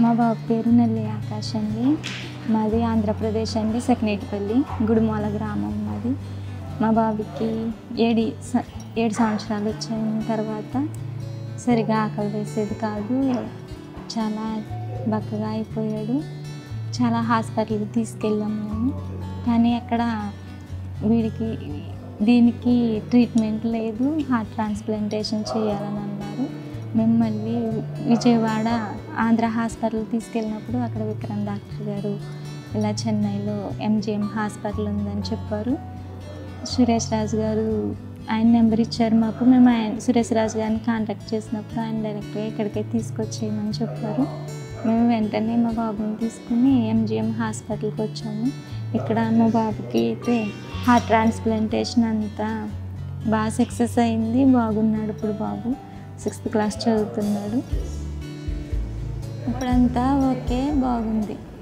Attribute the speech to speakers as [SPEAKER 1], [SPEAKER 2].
[SPEAKER 1] మా బాబు పేరు నెల్లి ఆకాష్ అండి. మాది ఆంధ్రప్రదేశ్ అండి, సెకనేటిపల్లి గుడిమూల గ్రామం మాది. మా బాబుకి 7 సంవత్సరాలు వచ్చిన తర్వాత సరిగా ఆకలి వేసేది కాదు, చాలా బక్కగా అయిపోయాడు. చాలా హాస్పిటల్కి తీసుకెళ్ళాము మేము, కానీ అక్కడ దీనికి ట్రీట్మెంట్ లేదు, హార్ట్ ట్రాన్స్ప్లాంటేషన్ చేయాలని అన్నారు. మేము మళ్ళీ విజయవాడ ఆంధ్ర హాస్పిటల్ తీసుకెళ్ళినప్పుడు అక్కడ విక్రమ్ డాక్టర్ గారు ఇలా చెన్నైలో ఎంజిఎం హాస్పిటల్ ఉందని చెప్పారు. సురేష్ రాజు గారు ఆయన నెంబర్ ఇచ్చారు మాకు. మేము సురేష్ రాజు గారిని కాంటాక్ట్ చేసినప్పుడు ఆయన డైరెక్ట్గా ఇక్కడికే తీసుకొచ్చేయమని చెప్పారు. మేము వెంటనే మా బాబుని తీసుకుని ఎంజిఎం హాస్పిటల్కి వచ్చాము. ఇక్కడ మా బాబుకి అయితే హార్ట్ ట్రాన్స్ప్లాంటేషన్ అంతా బాగా సక్సెస్ అయింది. బాగున్నాడు. ఇప్పుడు బాబు 6th క్లాస్ చదువుతున్నాడు. ఇప్పుడంతా ఓకే, బాగుంది.